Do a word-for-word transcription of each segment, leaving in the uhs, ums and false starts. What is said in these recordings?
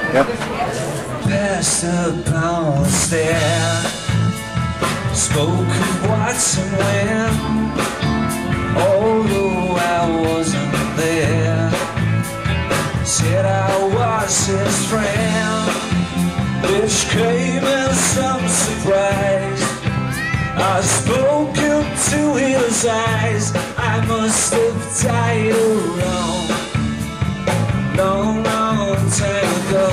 Yep. Passed upon the stair, spoke of what's and when, although I wasn't there. Said I was his friend, which came as some surprise. I spoke into his eyes. I must have died alone, long, long time ago.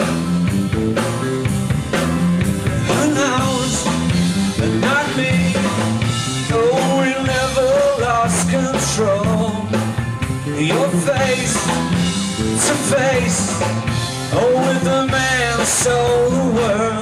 Who knows, but not me. Oh, we never lost control. Your face to face, oh, with the man who sold the world.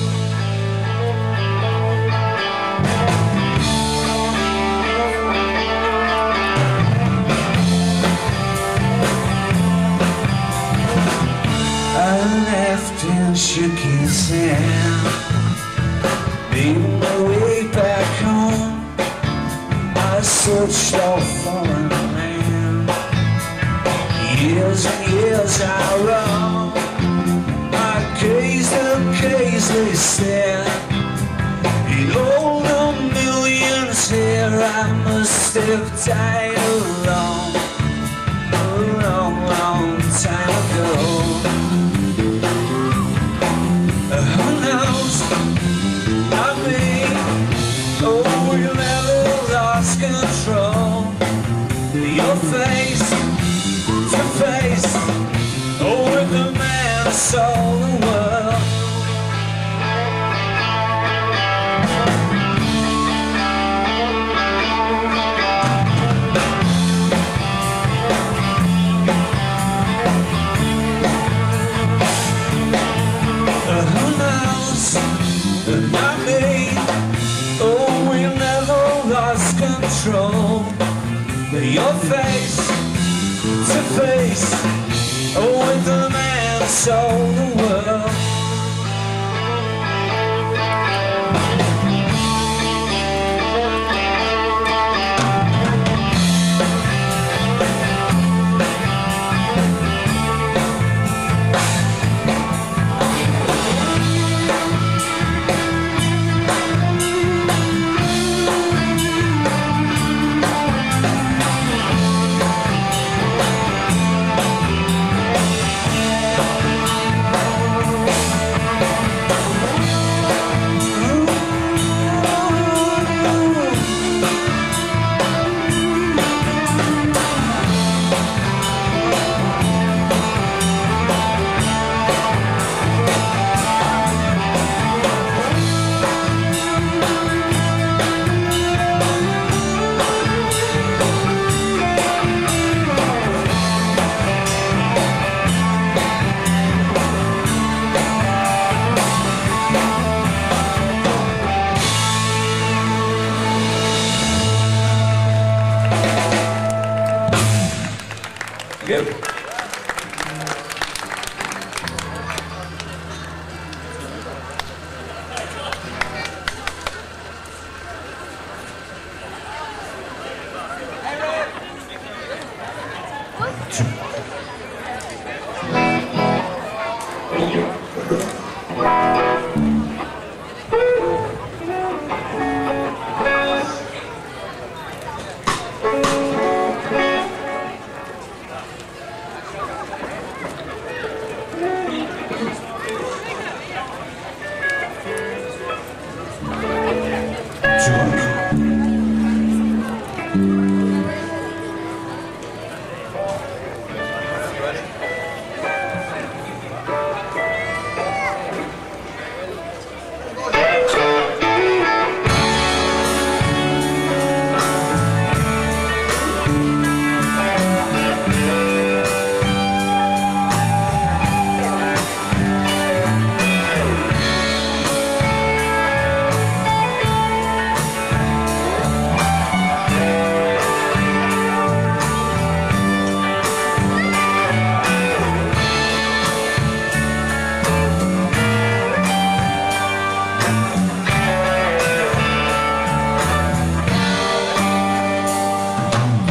And shook his hand, made my way back home. I searched all for a man. Years and years I roamed. I gazed and gazed stared. He owned a million's hair. I must have died alone, a long, long time ago. Who knows, not me. Oh, you never lost control. Your face to face, oh, with the man who sold the world. Not me. Oh, we never lost control. Your face to face, oh, with the man who sold the world. Good.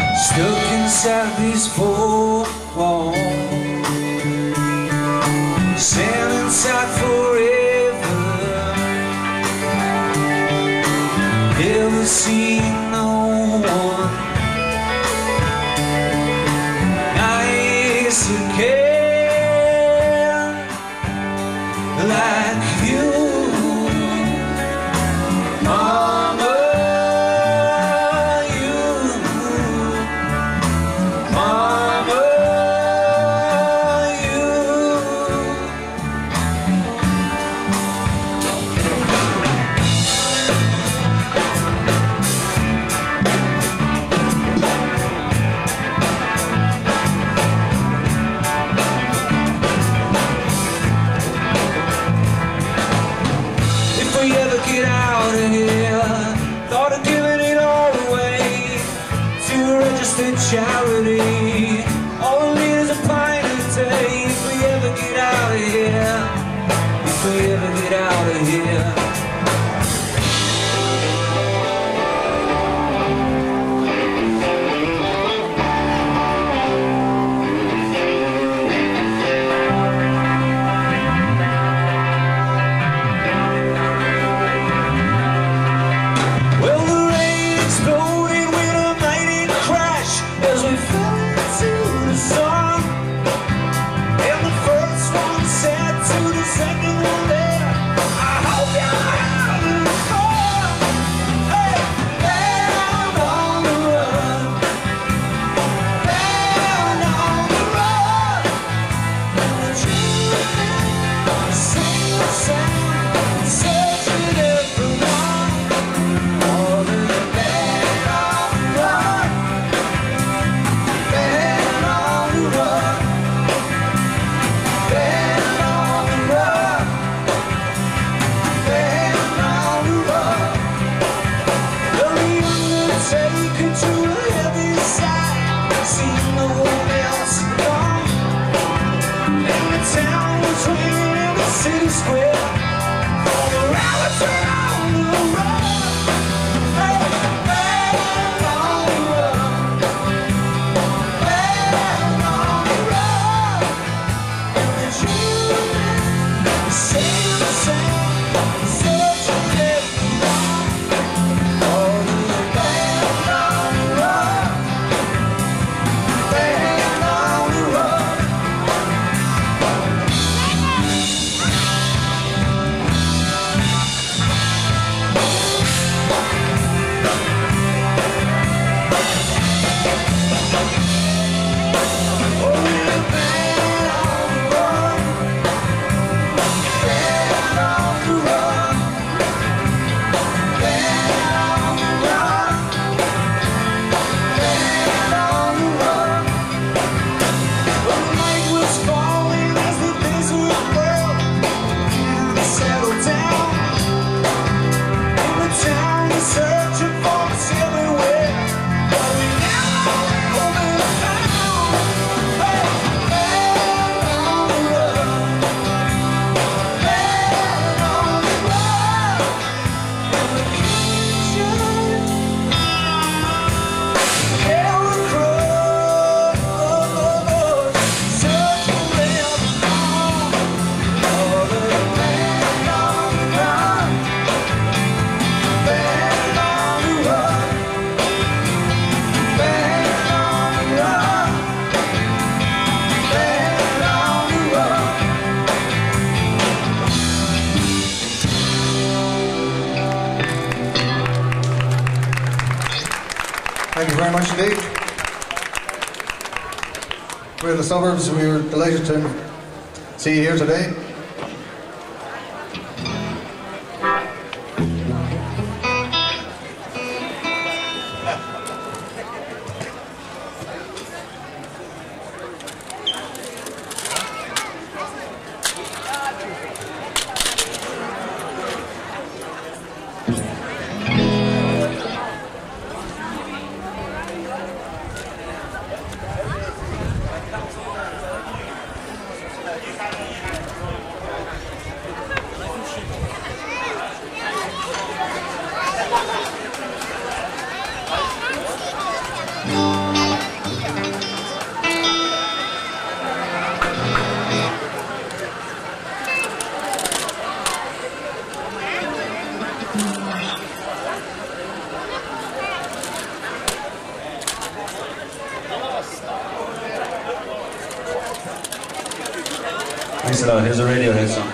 Stuck inside these four walls, stand inside forever. Never seen no one nice again like you, Mama. You, Mama. You. If we ever get out of here, thought of giving it all away to a registered charity. All we need is a pint a day. If we ever get out of here, if we ever get out of here. Well, the rain exploded with a mighty crash as we fell into the sun. And the first one said to the second one there, I hope you're having fun. Hey, down on the run, down on the run. And the children sing the sound, searching everyone. All in the bed on the run, bed on the run, bed on the run, bed on the run. The undertaker to a heavy side, seen no one else gone. And the town was ringing in the city square for the rabbits on the run. Hey, bed on the run, bed on the run. And the children sing the same, searching everyone. All in the bed on the run, bed on the run. Searching for us everywhere, but we never will be found. Hey, bed on the run, bed on the run. In the kitchen, hell across, searching everyone. All the bed on the run, bed on the run, bed on the run, bed on the run. Thank you very much indeed. We're the Suburbs. We were delighted to see you here today. Thanks a lot. Here's a Radiohead song.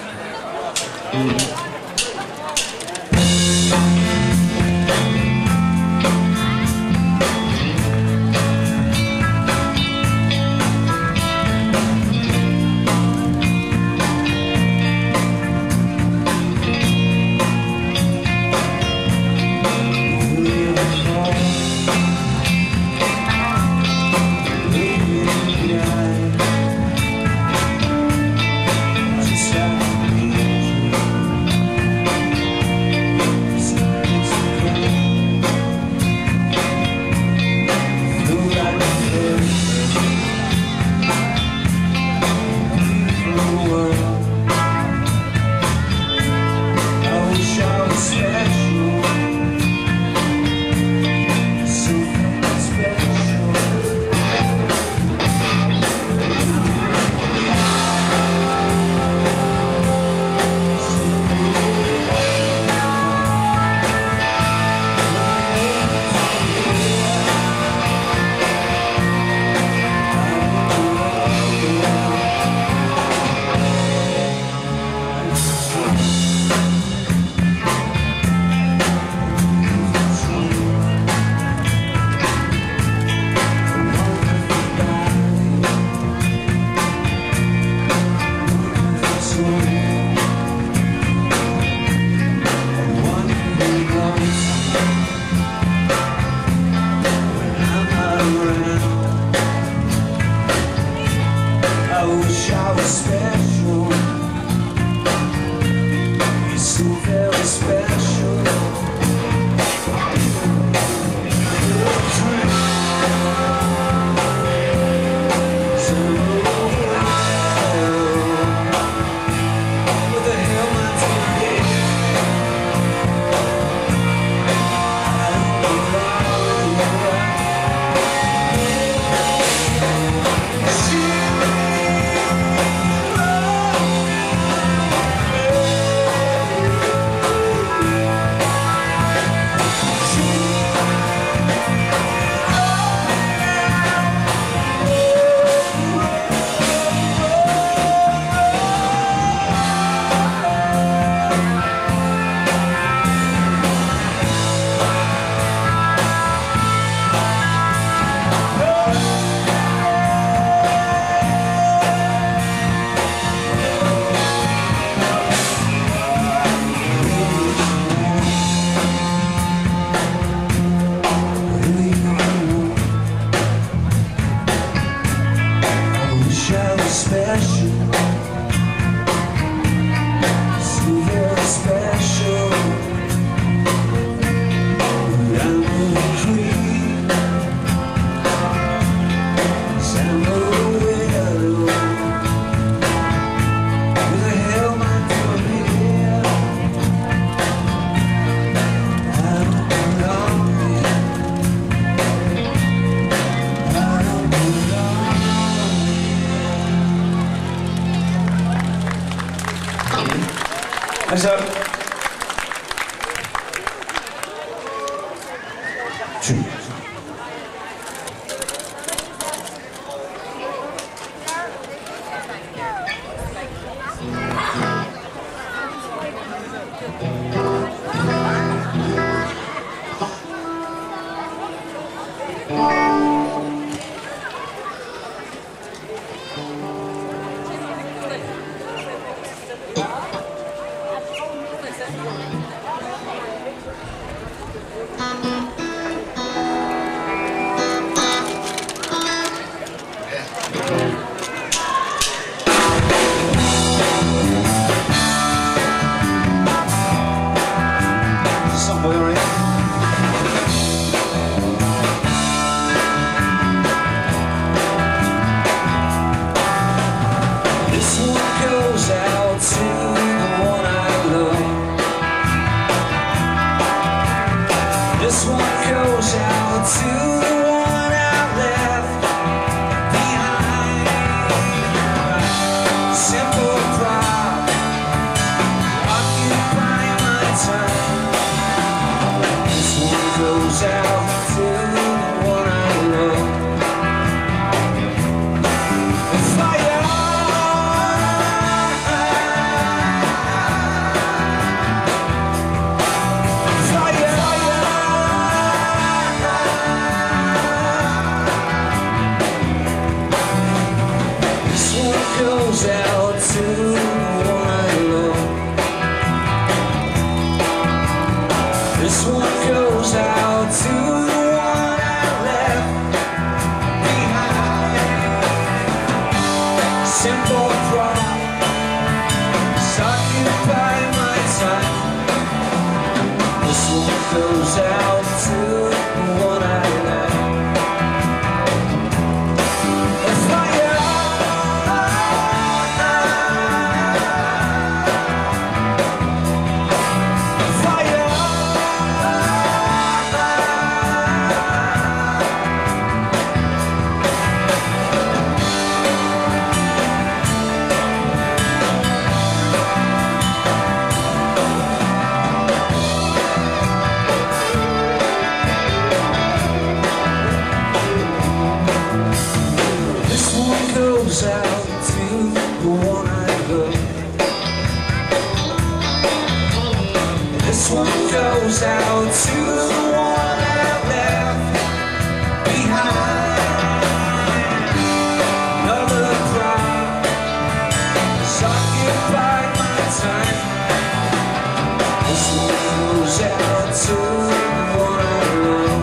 Thanks up. Two. to the one I love. This one goes out to the one I left behind. Simple promise, occupy my time. This one goes out to the one I left. Goes out to the one I love. This one goes out to the one I left behind. Another promise, occupied my time. This one goes out to the one I love.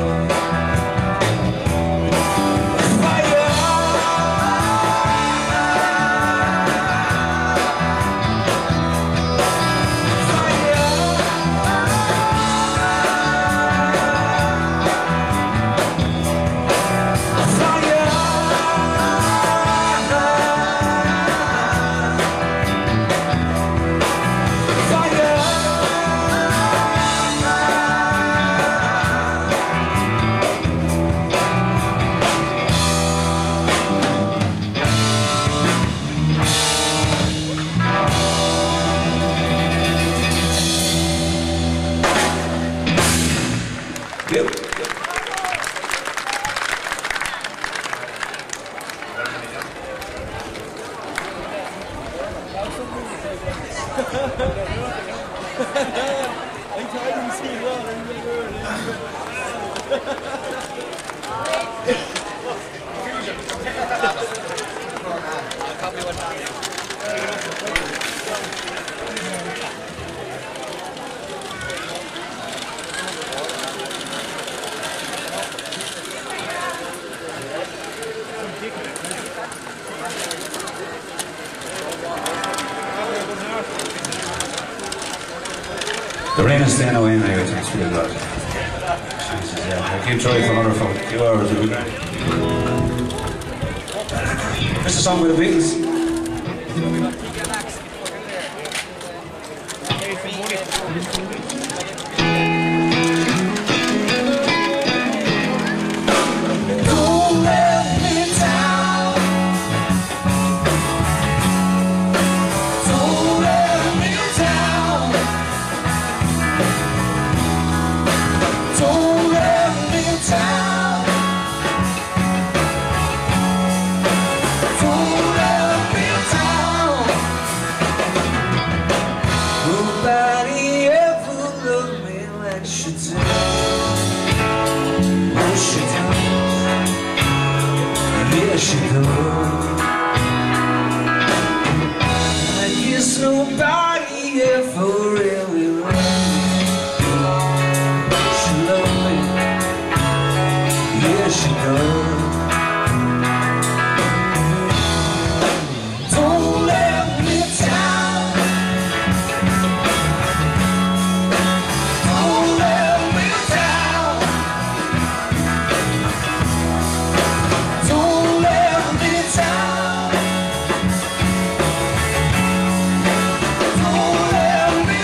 Yep. The rain is staying away now, thanks for the God. Jesus, yeah. I keep trying for another few hours a week. This is a song with the Beatles. Don't let me down. Don't let me down. Don't let me down. Don't let me down. Nobody ever loved me like she did. Oh, she did. Yeah, she does. I guess nobody ever really loved me. She loved me. Yeah, she does. Don't let me down. Don't let me down. Don't let me down. Don't let me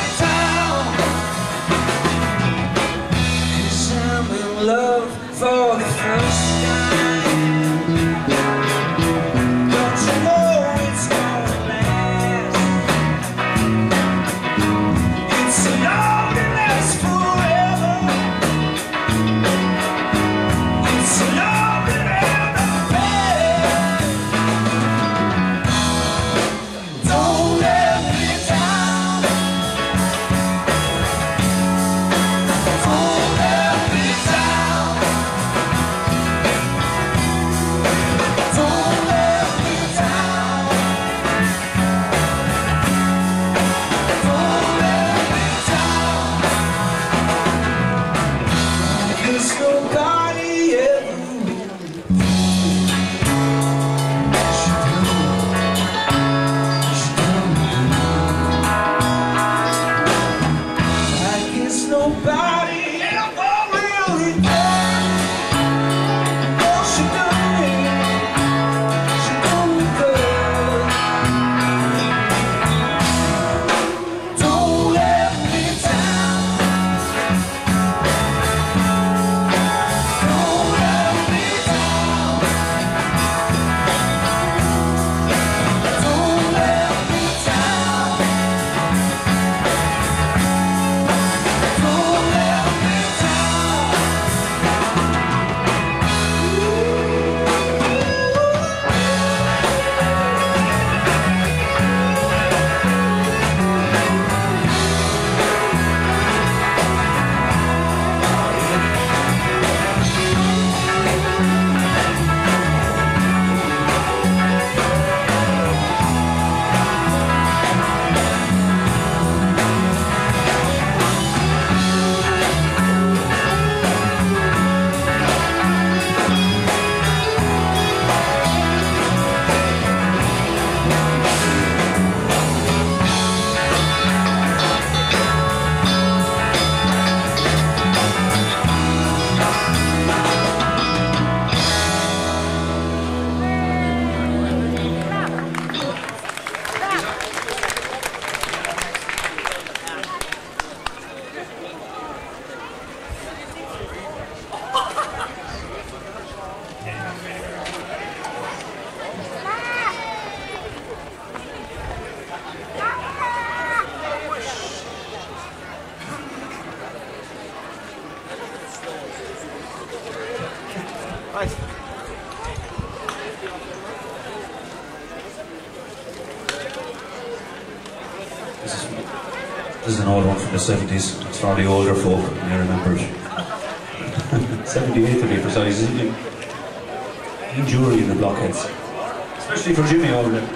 This is, this is an old one from the seventies. It's for the older folk, and I remember it. seventy-eight to be precise, isn't it? In jury in the blockheads. Especially for Jimmy over there.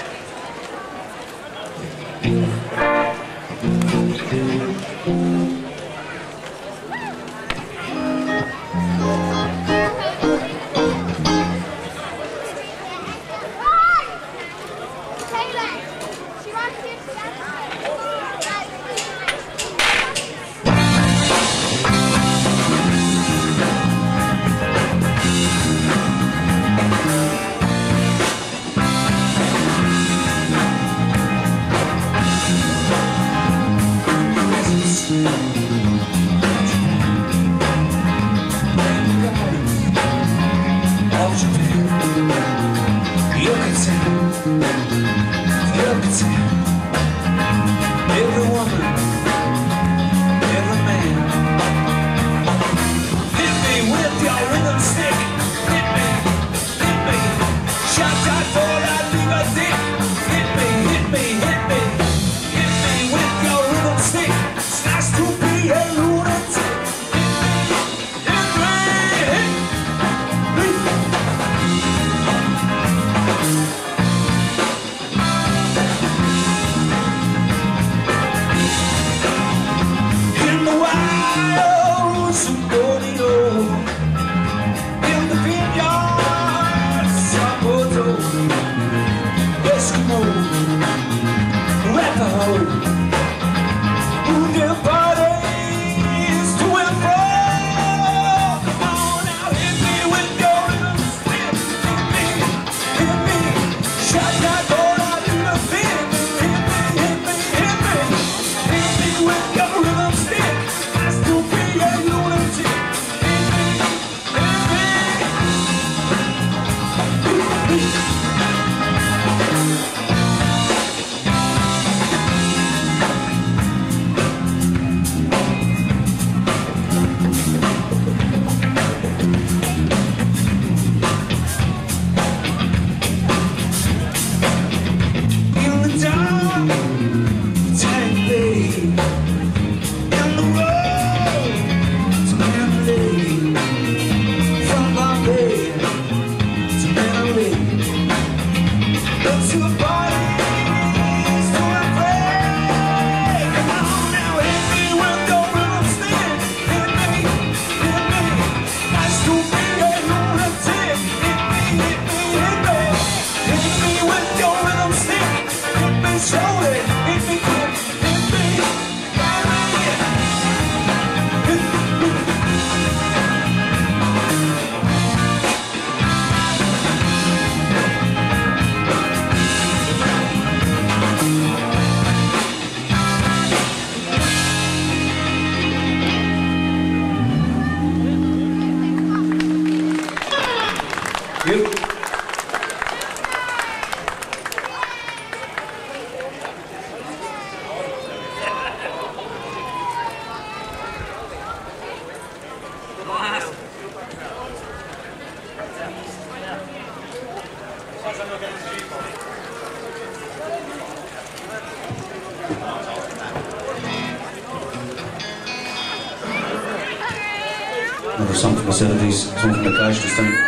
Another song from the seventies, song from the Clash this time.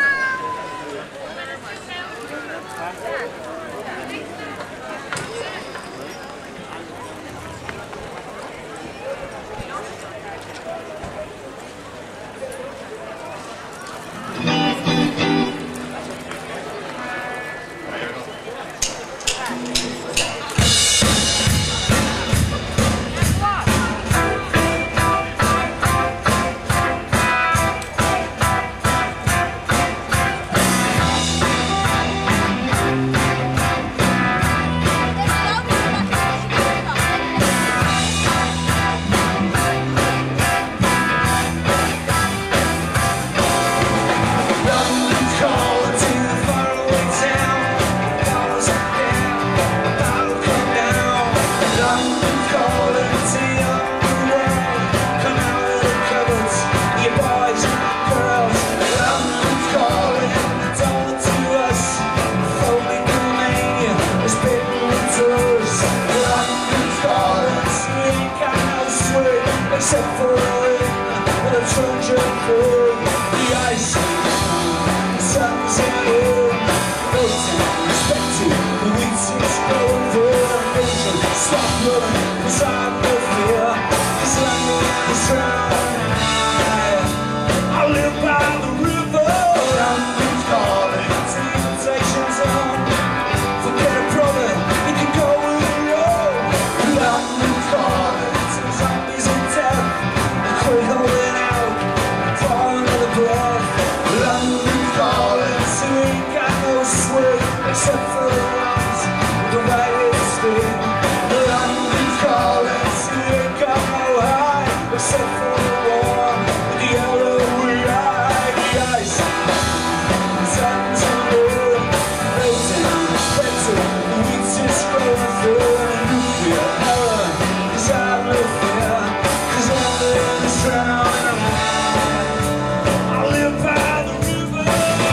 except for the rain and a truncheon through the ice. The sun's in it, floating, respecting the wheat is going through the nation. Stop running, cause I've no fear. This land is drowning. I live by the river. London's calling. It's the invitation zone. Forget it, brother, you can go with the road. London's calling. Some zombies in death. Quit holding out. Draw another breath. London's calling. So we ain't got no swing except for the ones with the right instinct. London's calling. So we ain't got no high except for the one with the yellow eye. The ice. The sun's in the room. Floating, respecting the wheat is growing through the nuclear power. Cause I have no fear. Cause London is drowning. I live by the river.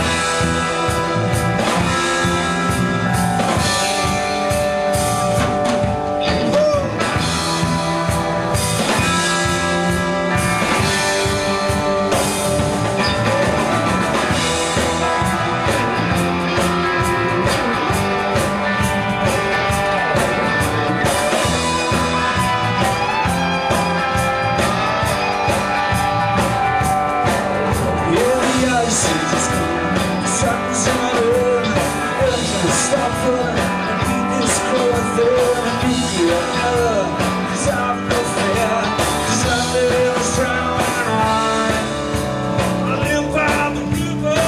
Stop running and beat this growing through the nuclear power. Cause I've no fear. Cause London is drowning. I live by the river.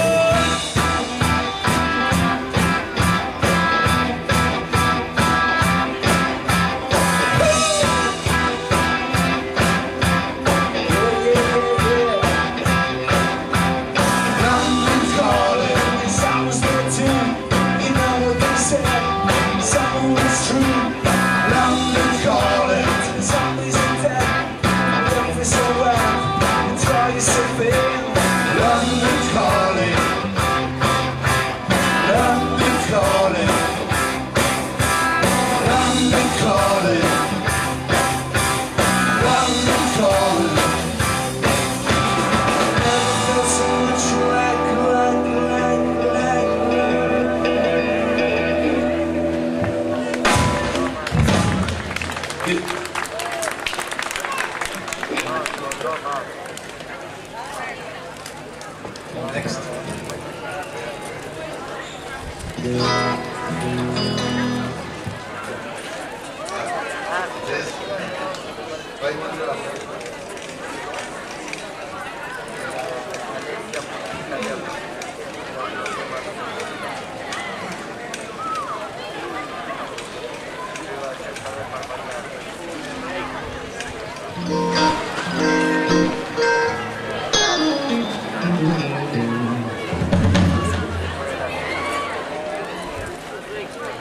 London's calling. Cause I was there too. Something was true. London's calling. Zombies in death. Don't feel so well. And try yourself in. London's calling. London's calling. London's calling. London's calling. Never felt so much like, like, like, like, Next. Yes. Right one drop.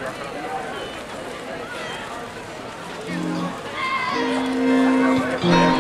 like.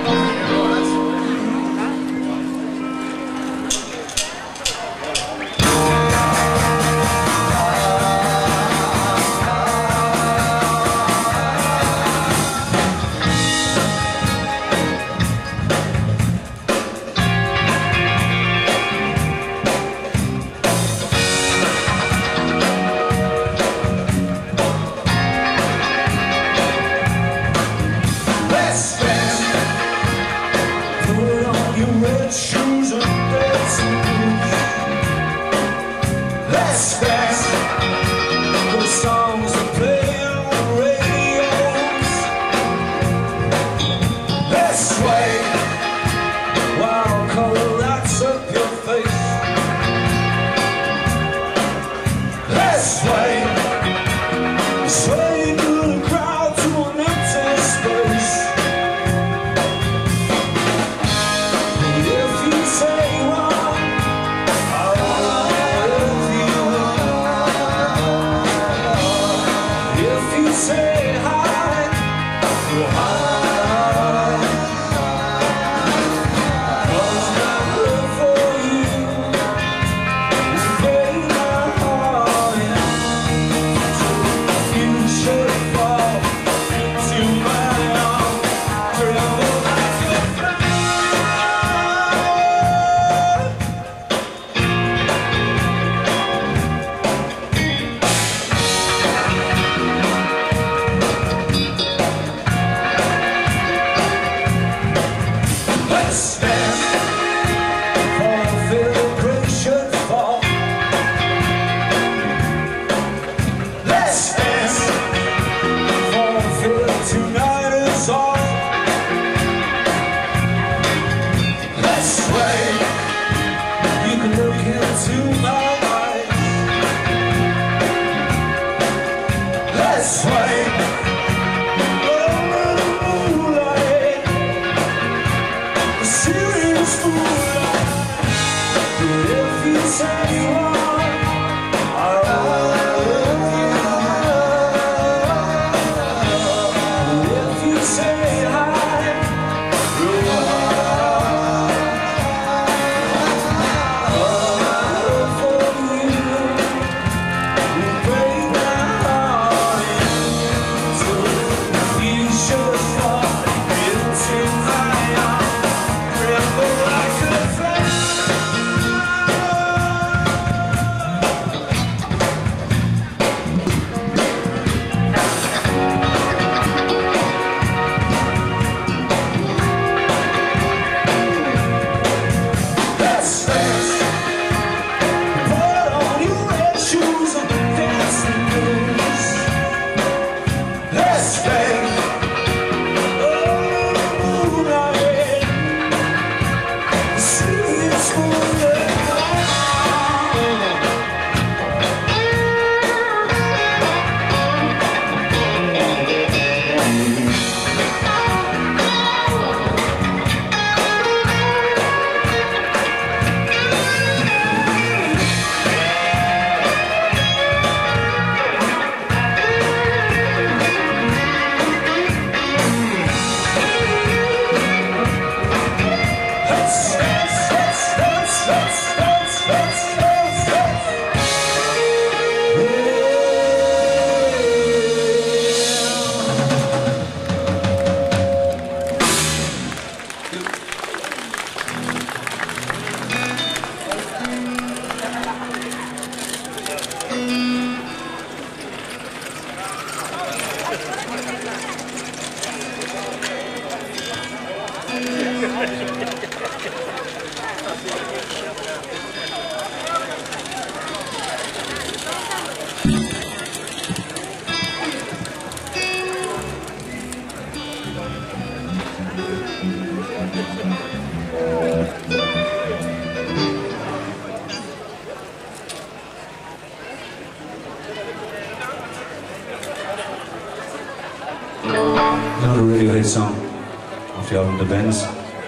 Another Radiohead song off the album The Bends.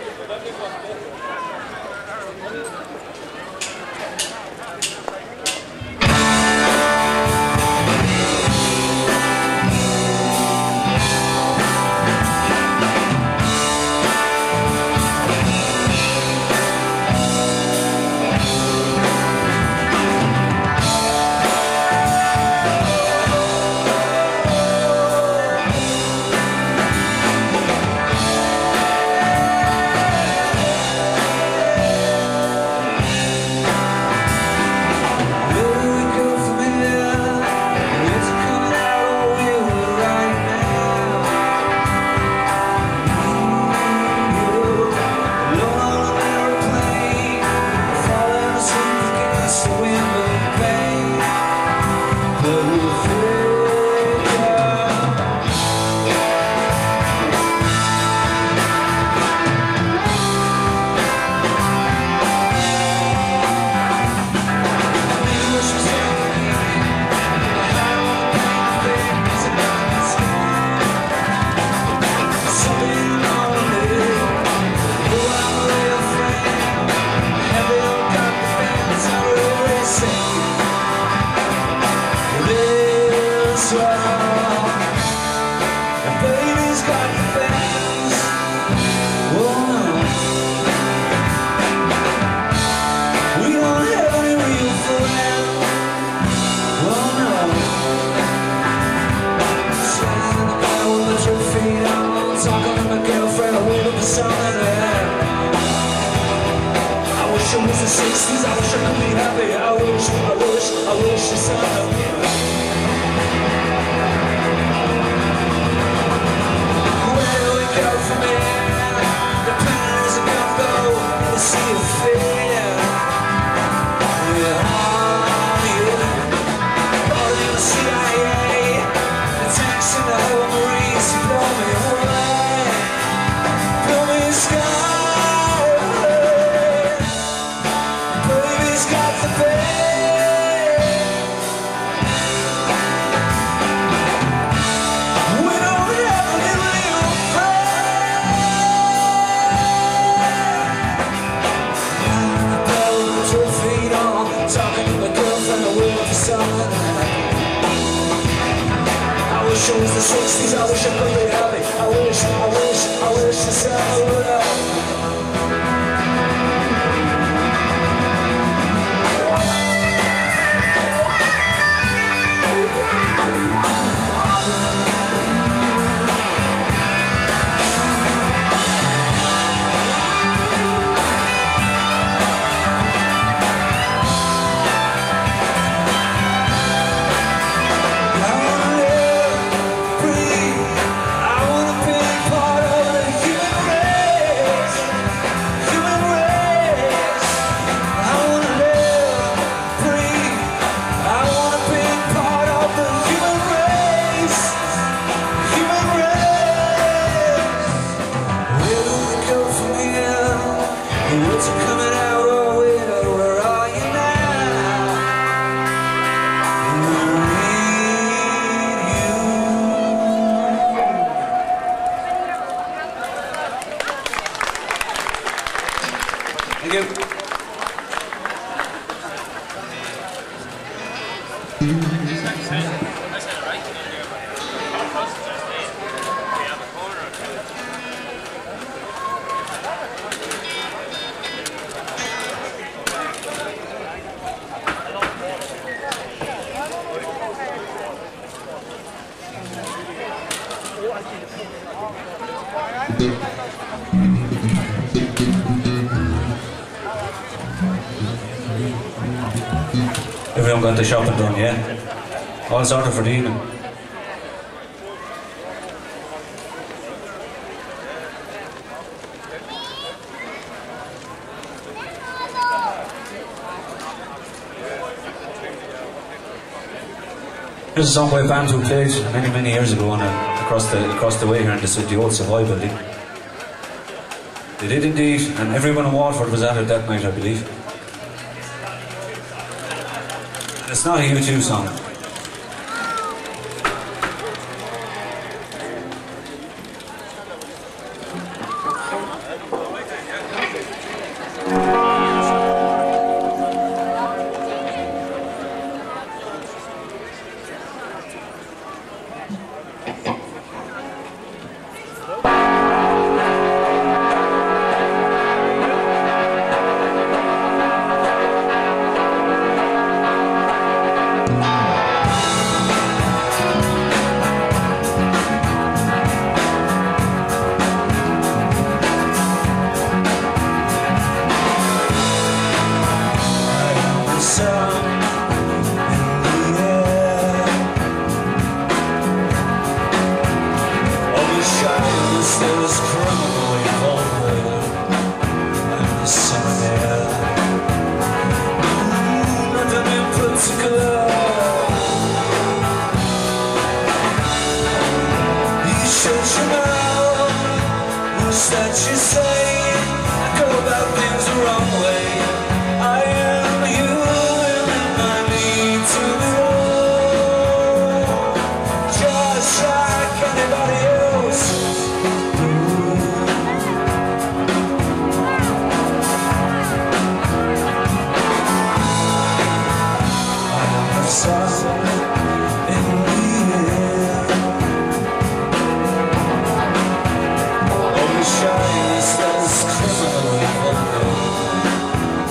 I wish it was the sixties, I wish I could be happy. I wish, I wish, I wish the sun up here. Where do we go from here? The plan isn't gonna go, the sea of fear. Yeah, yeah. Calling the C I A, the tanks and the whole Marines blow me away, blow me in the sky. I wish it was the sixties, I wish I could be happy. I wish, I wish, I wish the sun would up. Thank you. Everyone got the shopping done, yeah? All sorted for the evening. Here's a song by a band who played many, many years ago on a, across the across the way here in the, the old Savoy building. They did indeed, and everyone in Waterford was at it that night, I believe. It's not a U two song. That you say I go about things the wrong way. I am human and I need to be wrong, just like anybody else. I am the sun in the air. Shyness that is criminally vulgar.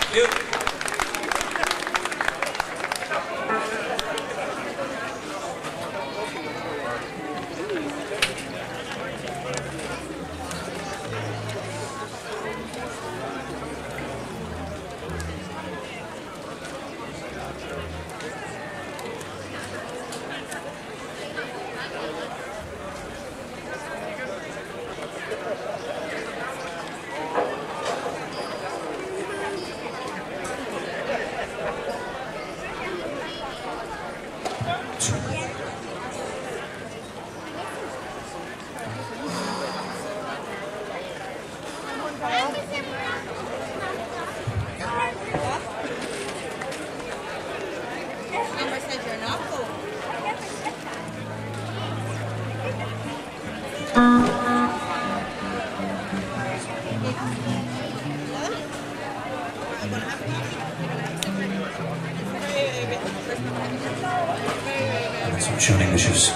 And some tuning issues.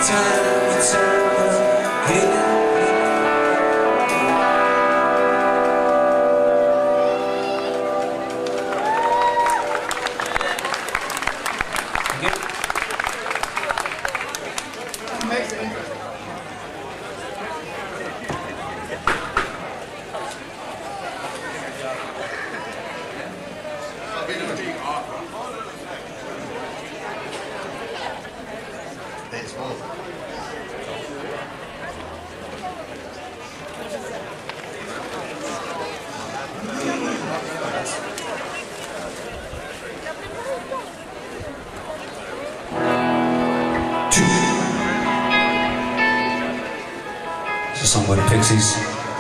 time and time again. It's a song by the Pixies.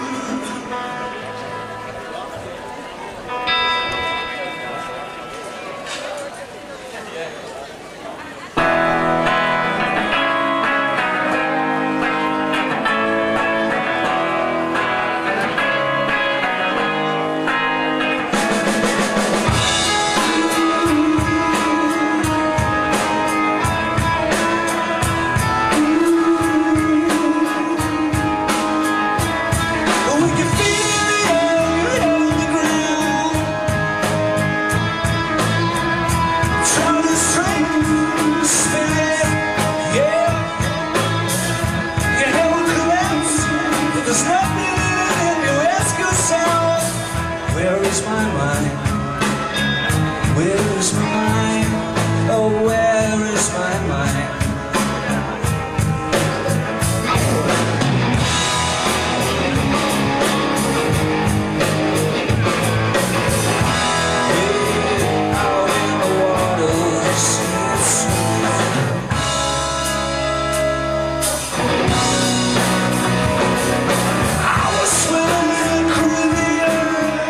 Where is my mind? Where is my mind? Oh, where is my mind? Way out in the waters, it's I was swimming in the Caribbean.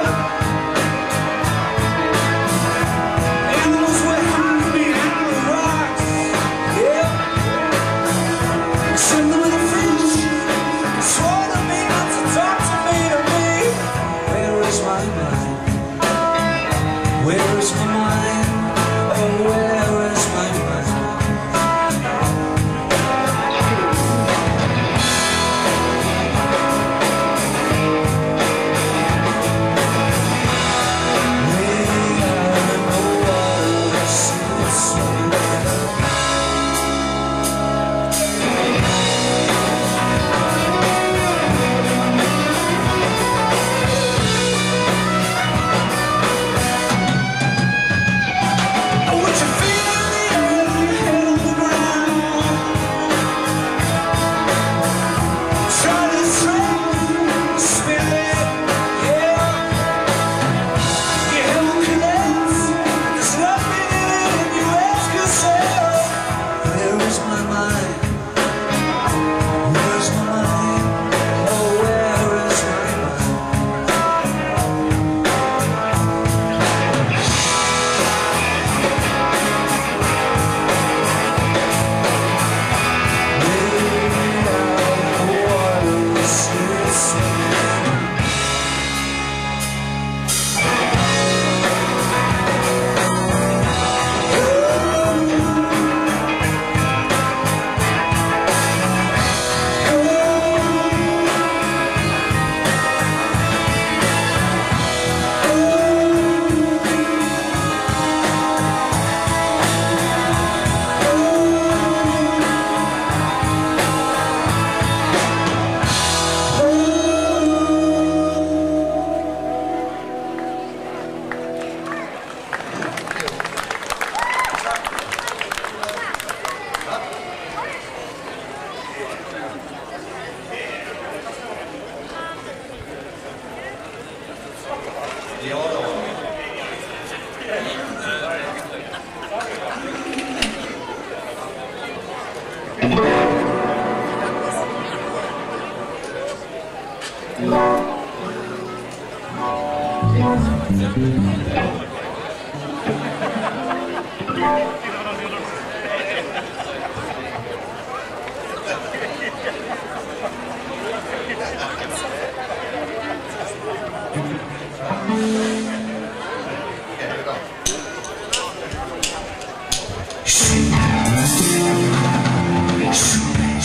Where is my mind? Oh, where is my mind? Way out in the waters, it's Shoot.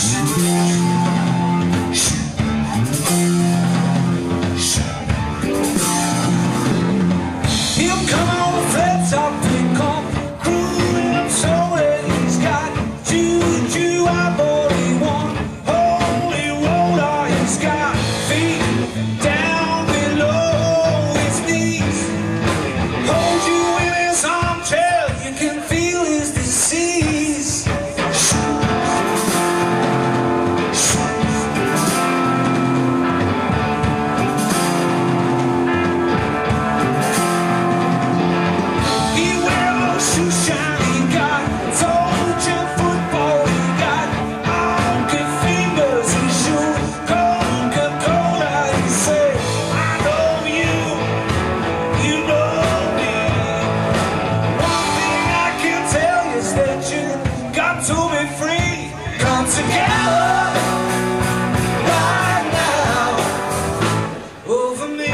to be free. Come together right now over me,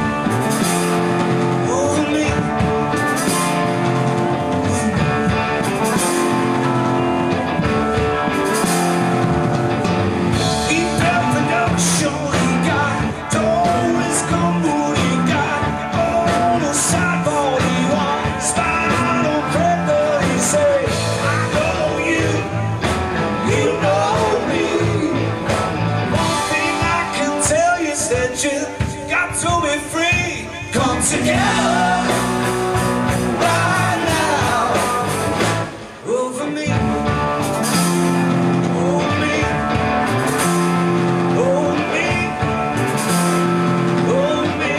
over me. He built the notion, he got doors gumboot, he got all the sideboard, he wants spinal cracker. He said, I know you, you know me. One thing I can tell you is that you got to be free. Come together right now over me, over me, over me, over me.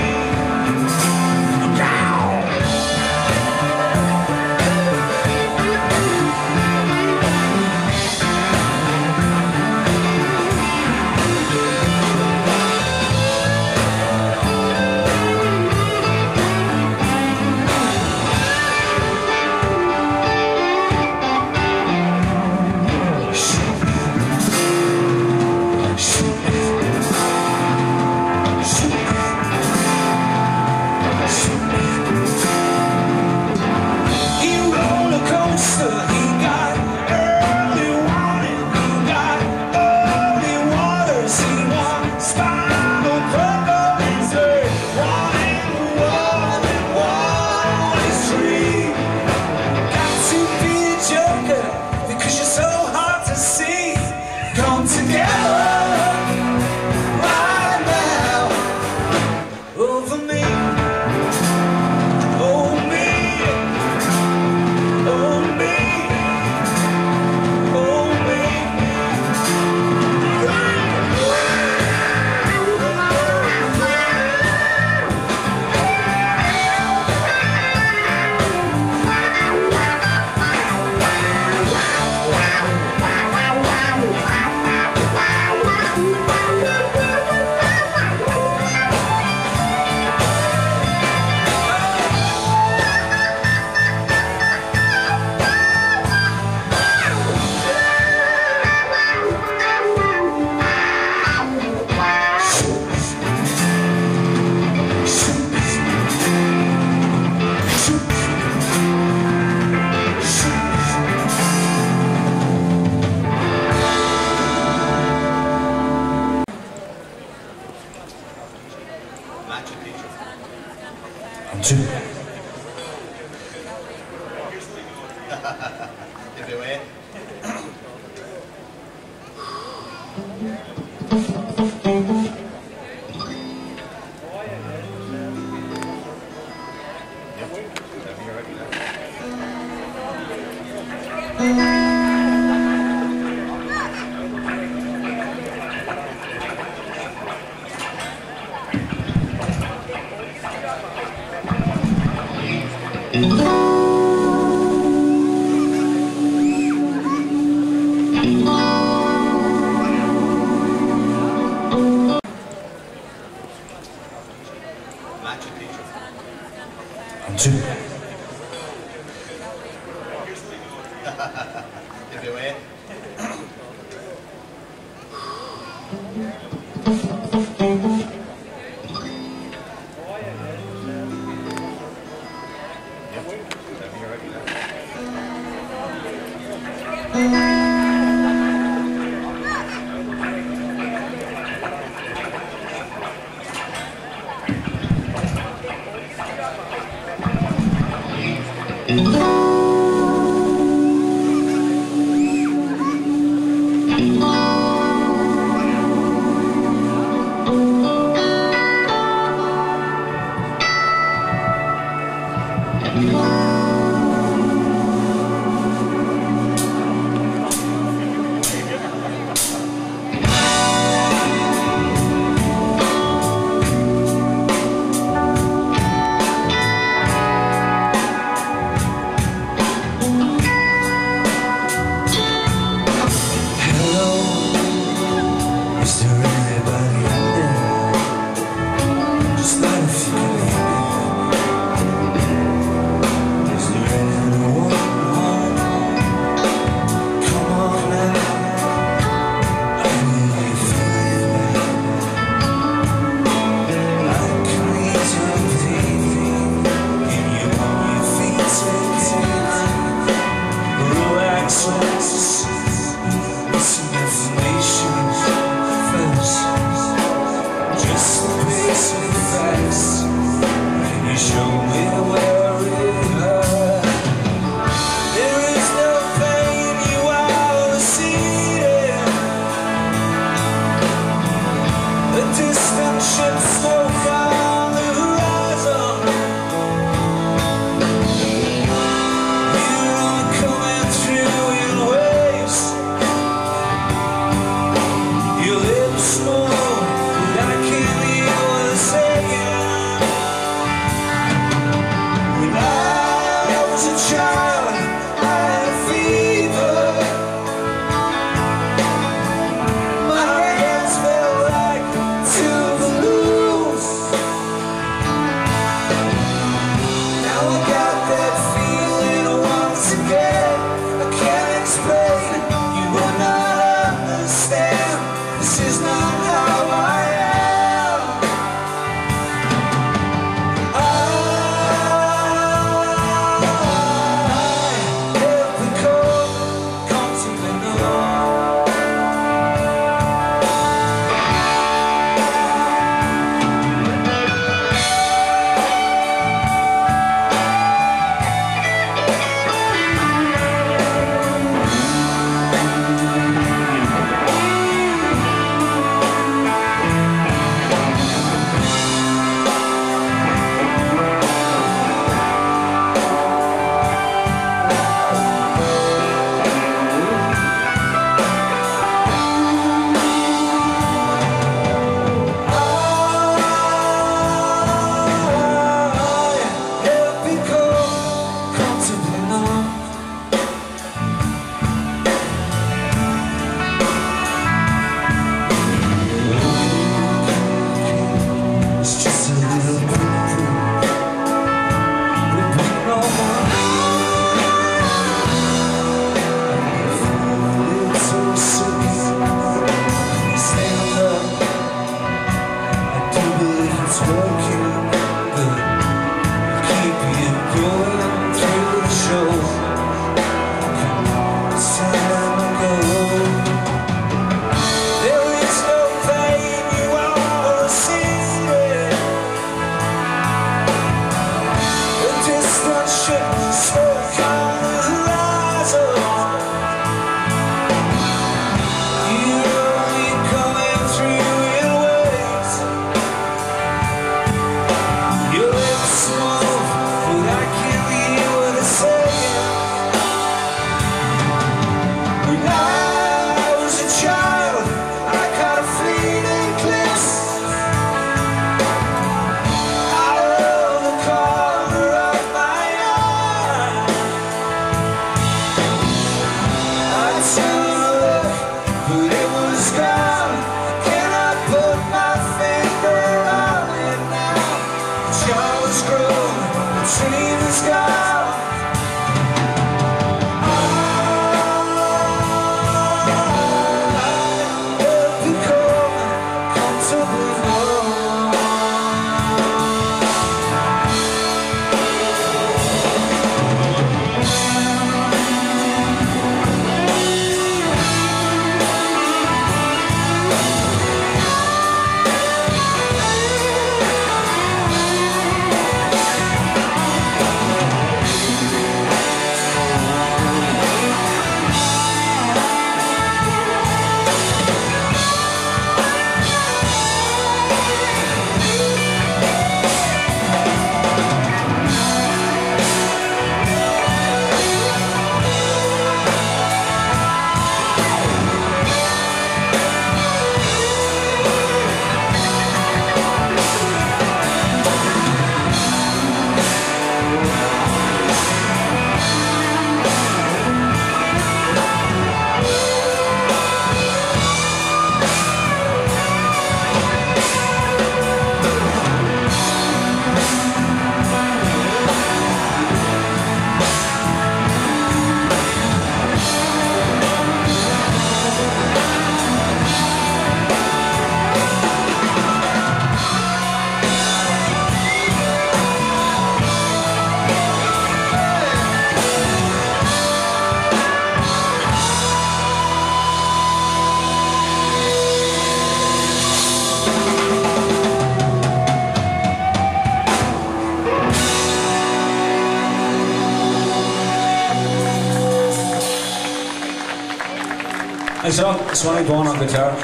He roller coaster, he got early warning, he got early waters, he wants spinal cracker. He said, one and one and one is three. Got to be a joker because you're so hard to see. Come together right now over me, over me, over me, over me. I'm two. Give it away. I'm two. Give it away. Hello, senses, missing information first. Just the basic facts. Can you show me where it hurts? There is no pain you are seated. The distant ship smoke on the horizon. You're coming through in waves. Your lips move, but I can't hear what they're saying. When I was a child, I had a fever. My hands felt like two balloons. Now I got that feeling once again. I can't explain, you will not understand. This is not how I am. I have become continental. It's just a little breakthrough. We bring no more. It's so sick. You stand up. I do believe it's working. Good. Keep you going through the show. It's time to go. There is no pain you are seeing. The distant ship smoke on the horizon. You're only coming through in waves. Your lips move, but I can't hear what they're saying. When I was a child, I caught a fleeting glimpse out of the corner of my eye. I turned to look, but it was gone. Can I put my finger on it now? The child is grown, the dream is gone. I I saw Swanee Bone on guitar.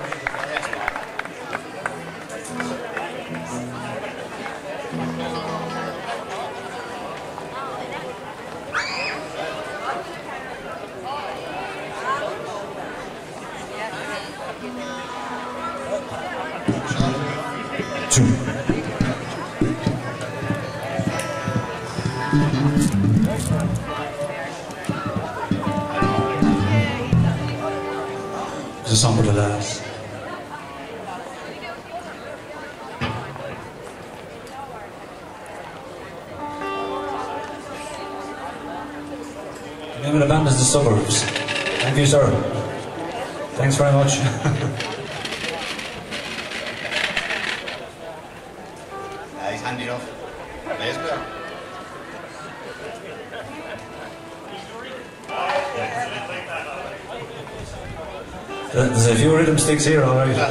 Two. There's a song for the lads. The name of the band is the Suburbs. Thank you, sir. Thanks very much. He's handy enough. There's me. There's a few rhythm sticks here, all right.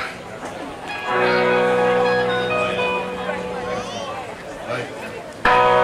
Right.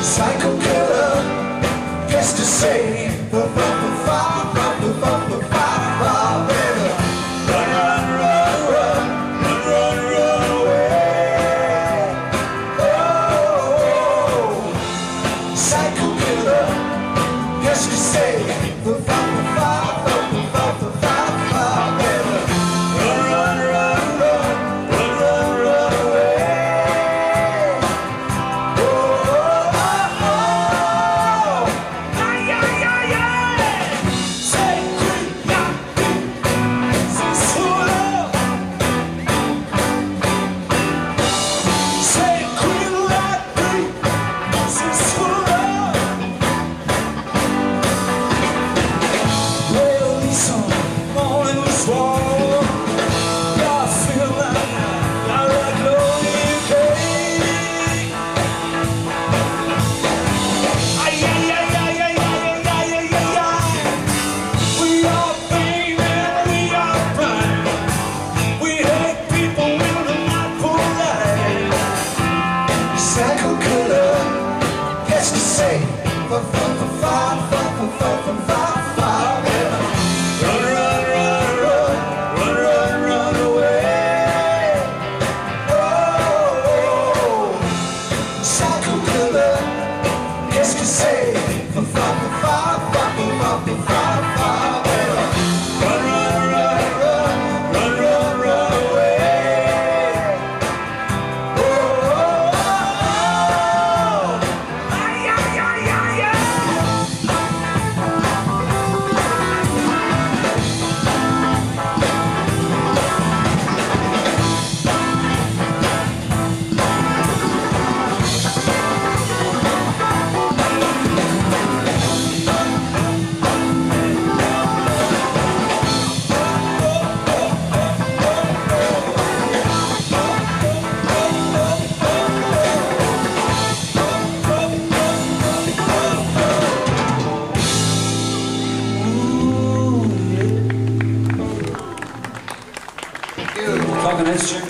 Psycho killer, guess to say, ba ba ba ba ba ba ba ba ba ba, baby. Run, run, run, run, run, run, run away. Oh, psycho killer, guess to say, ba ba ba ba ba ba ba ba ba, baby. Run, run, run, run, run, run, run away. Psycho killer, guess to say, fa fa fa fa fa fa fa fa fa fa, yeah. Run, run, run, run, run, run, run away. Oh, psycho killer, guess to say, fa fa fa fa fa fa fa fa fa, yeah. Run, run, run, run, run, run, run away. Talking heads, check.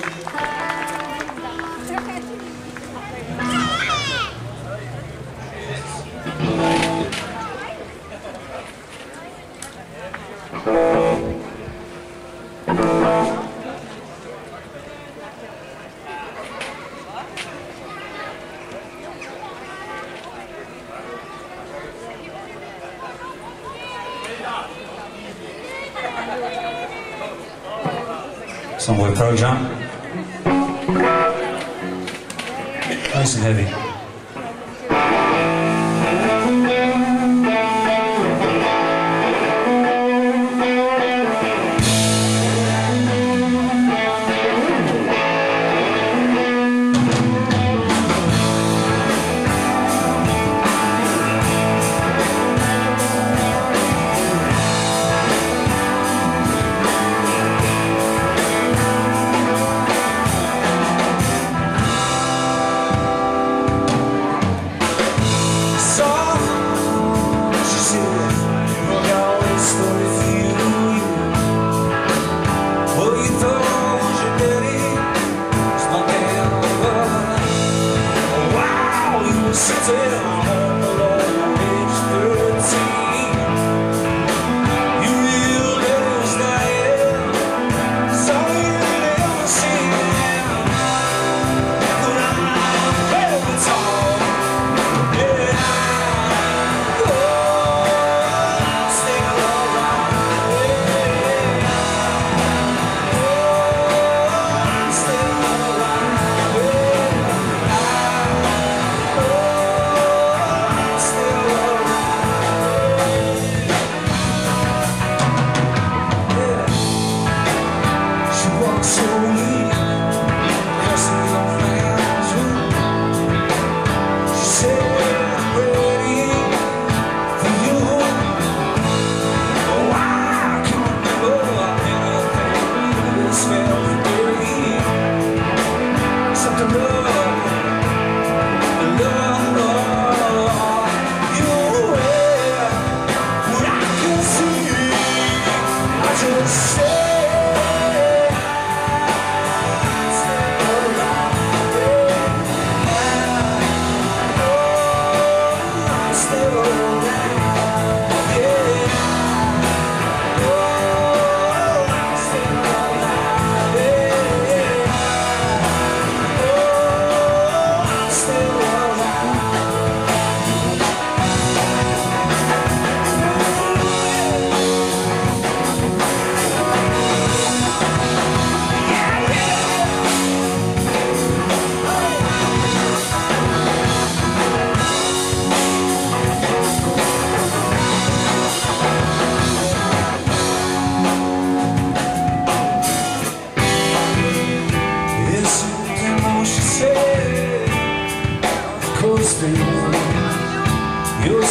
Somewhere Pearl Jam. Nice and heavy.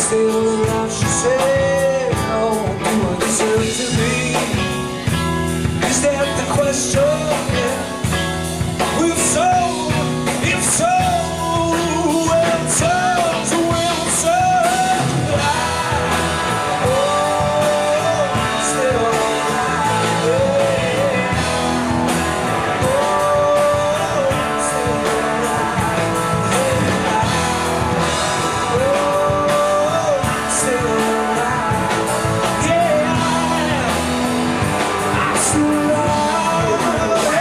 still around, she said, oh, do I deserve to be? Is that the question? Yeah. If so, if so, well, turn to well, turn. I, oh, still alive, yeah. Oh, still alive, yeah. Oh, still alive, yeah. I'm still alive, yeah.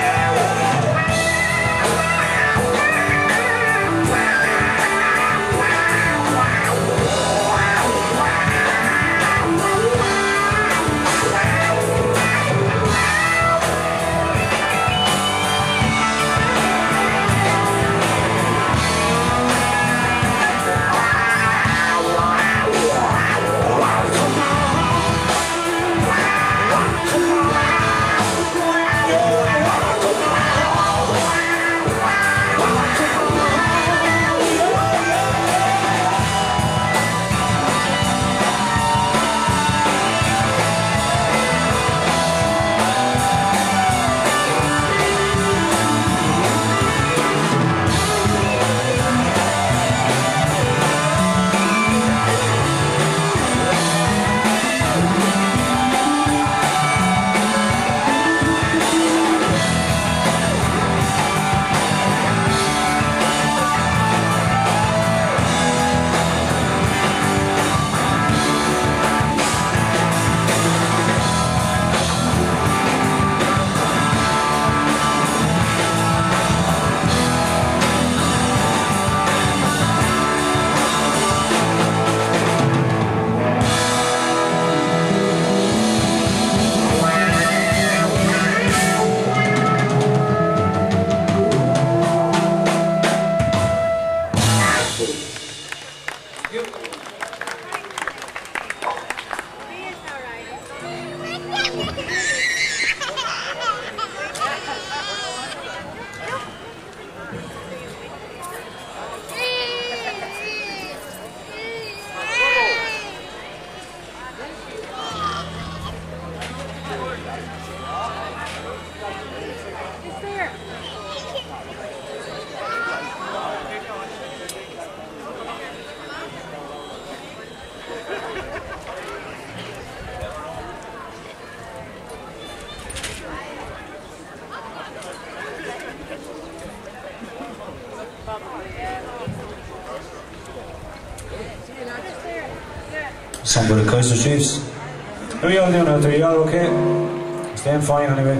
Some of the Kaiser Chiefs. How are you all doing out there? You all okay? Staying fine anyway.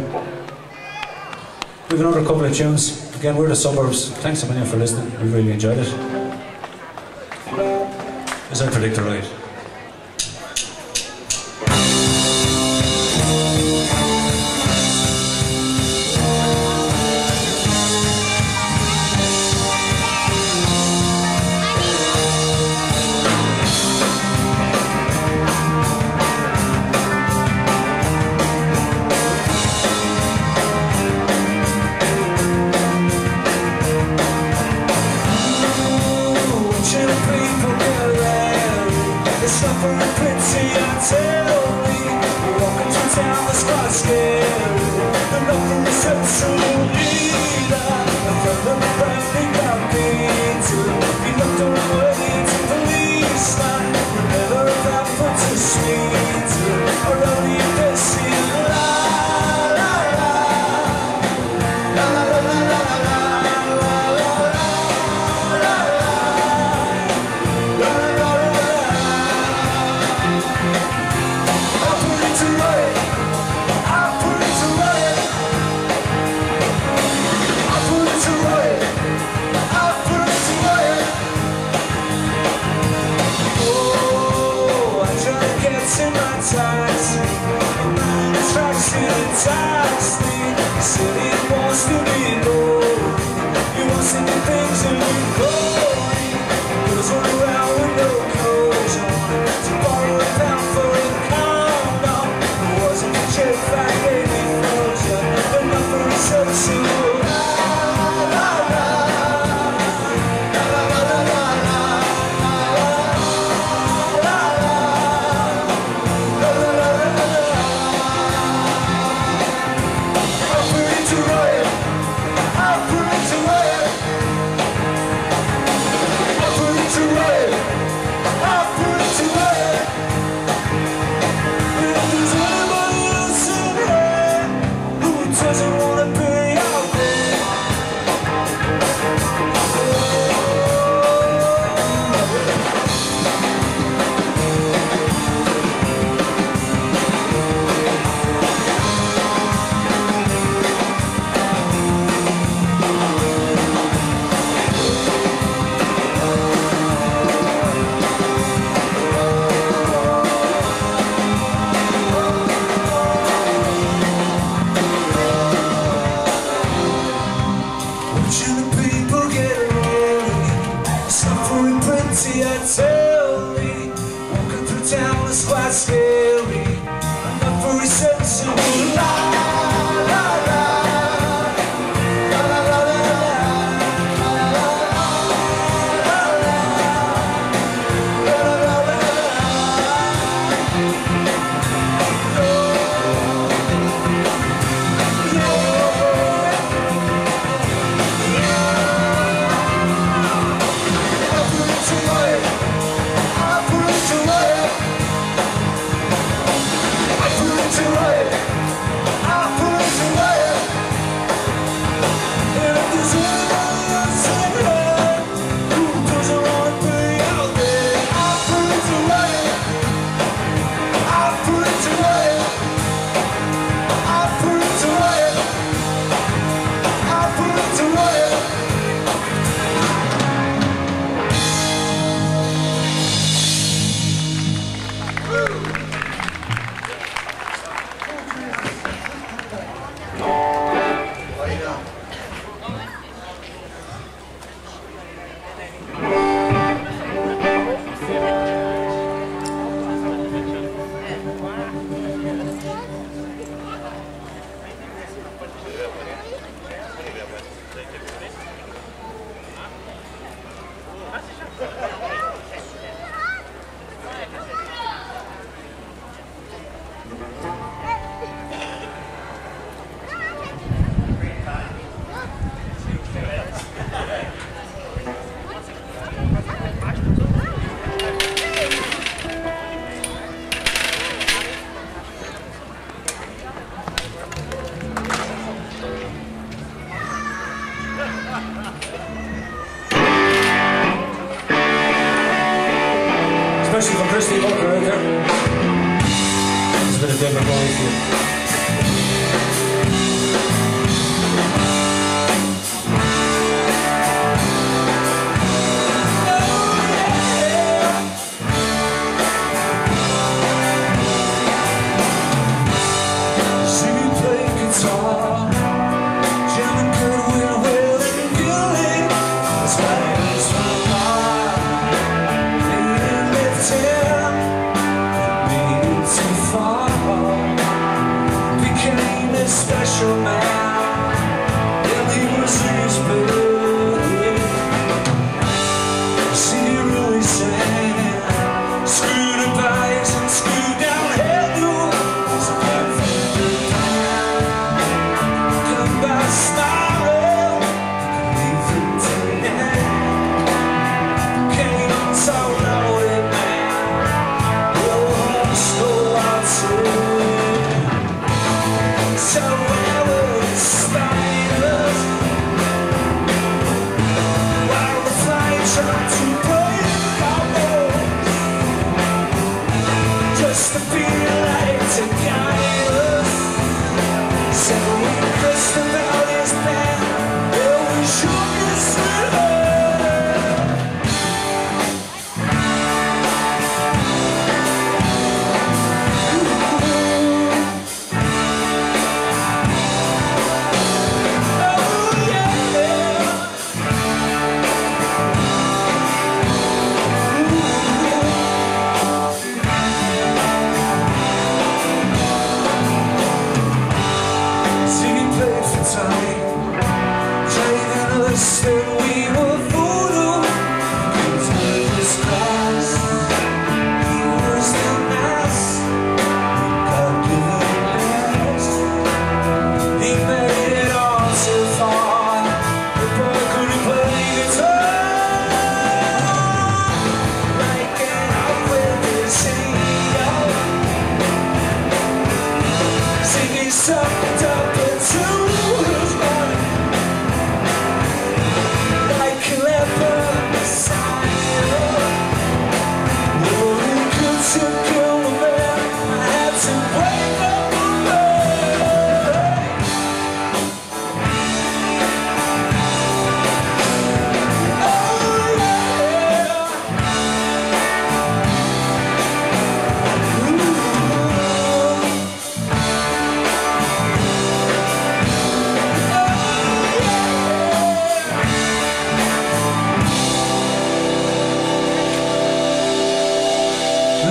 We've another couple of tunes. Again, we're the Suburbs. Thanks a million for listening. We really enjoyed it. As I predicted, right? See, I tell me, walking through town is quite scary. I'm not very sensible. La la la, la la la la, la la la la, la la especially for Christy Walker out there. It's been a bit of a boy for you. Special man, and he was his baby. See, he really sang, screw the bikes and screw down hell. It's a perfect plan. Come by smiling, leave him tonight. Came so lonely, man. Oh, so I'll say. So I will style us while the flying trying to break our walls, just to feel like to guide us. So we pressed about his band, and we shook his hand. Sucked up into his mind like a leopard beside her. Oh, he could to kill the man. I had to wake up the man. Oh yeah. Ooh.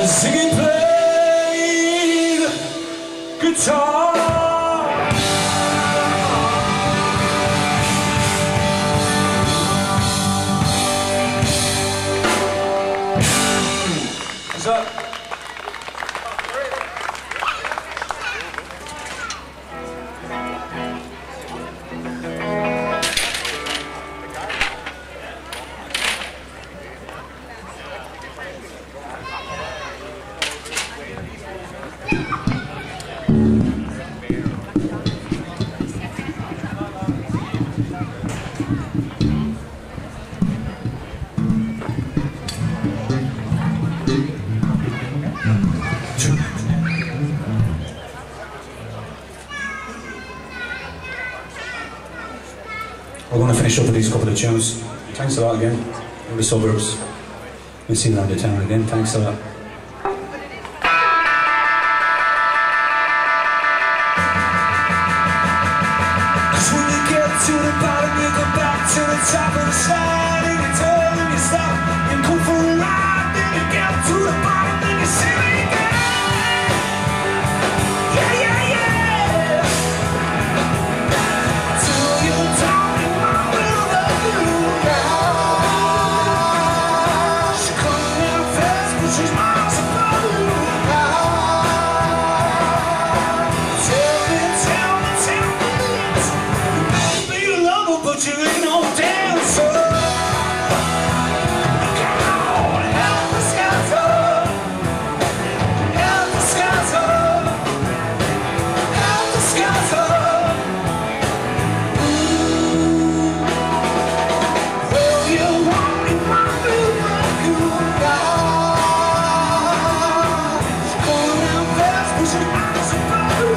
Ziggy played guitar. What's up? We're going to finish up with these couple of tunes. Thanks a lot again. We're the Suburbs. We'll see you around the town again. Thanks a lot. Cause when you get to the bottom, you go back to the top of the slide, and you turn and you stop and go for a ride. Then you get to the bottom and you see it again. Yeah, yeah, yeah. Till you talk in my middle of you. She comes in fast, but she's miles above you. Tell me, tell me, tell me. Be a lover, but you ain't no dancer. Come on, help the skies up. Help the skies up. Help the skies up. Ooh. Well, you want me, want me like you got. She's going down fast, but she's miles above you.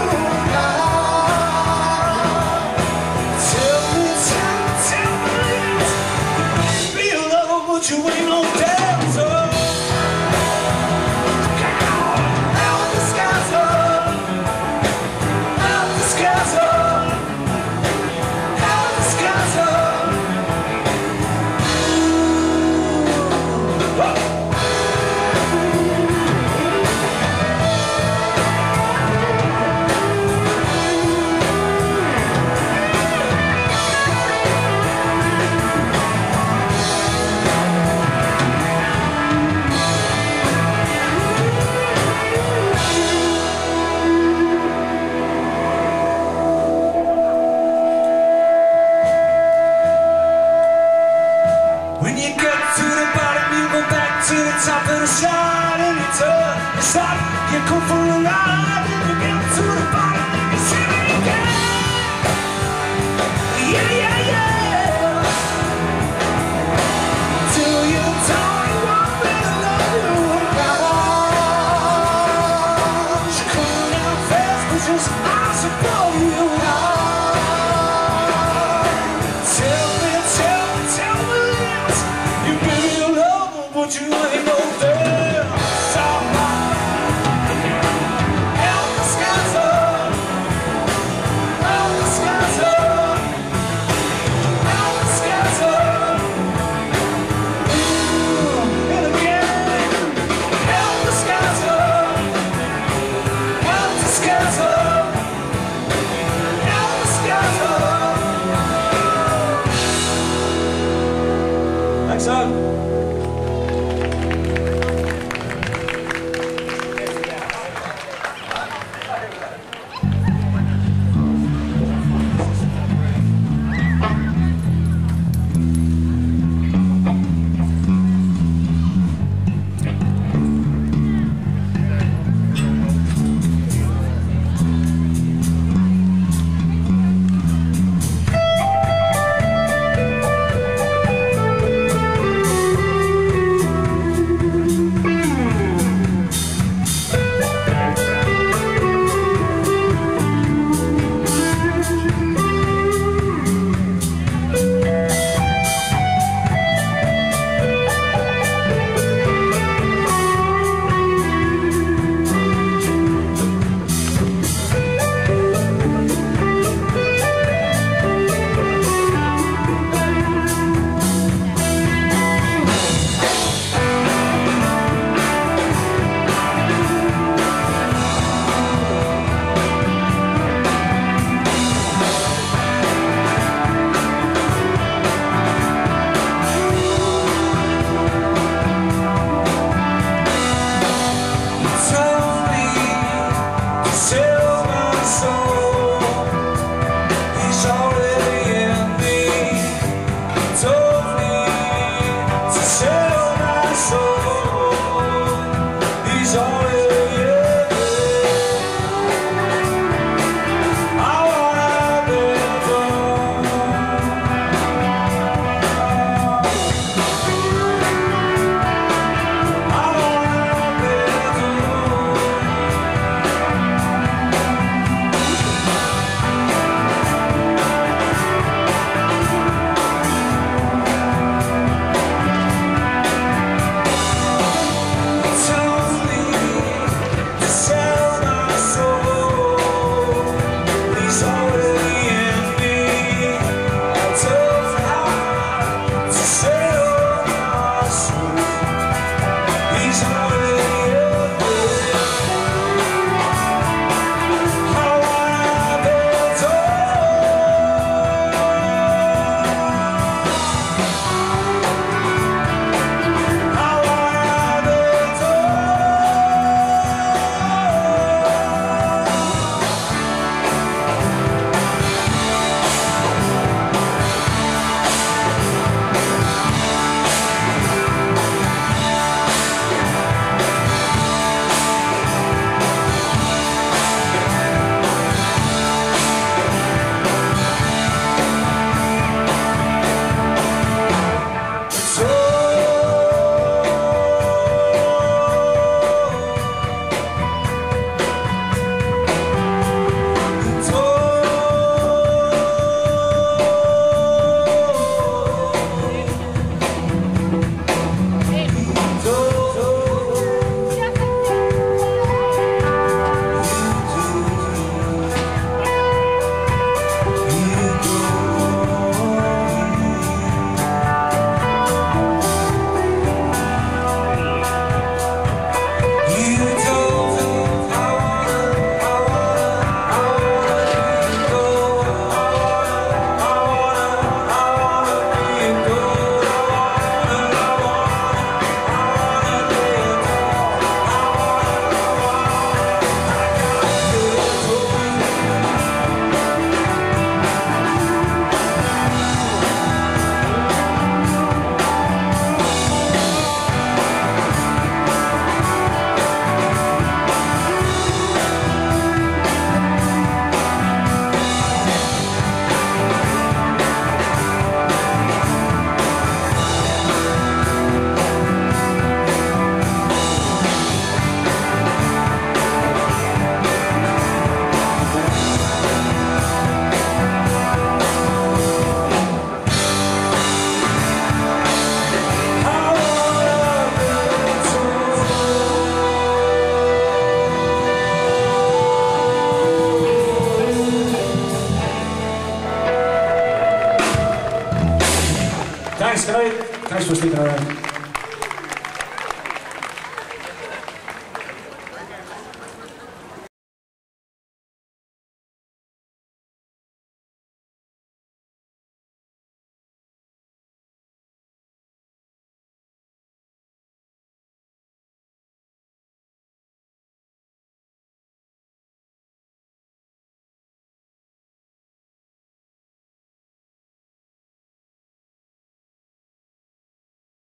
Tell me, tell me, tell me this. Be a lover, but you ain't no dancer. Come on, help the skies up. Help the skies up. Help the skies up. Ooh. Whoa. When you get to the bottom, you go back to the top of the slide, and you turn and stop, you go for a ride, and you get to the bottom and you see it again. Yeah, yeah, yeah. Till you don't want me to love you. She comes down fast, but she's miles above you. Tell me, tell me, tell me this. You give me a love, but you ain't no dancer. Help Thanks, good night. Thanks for sticking around.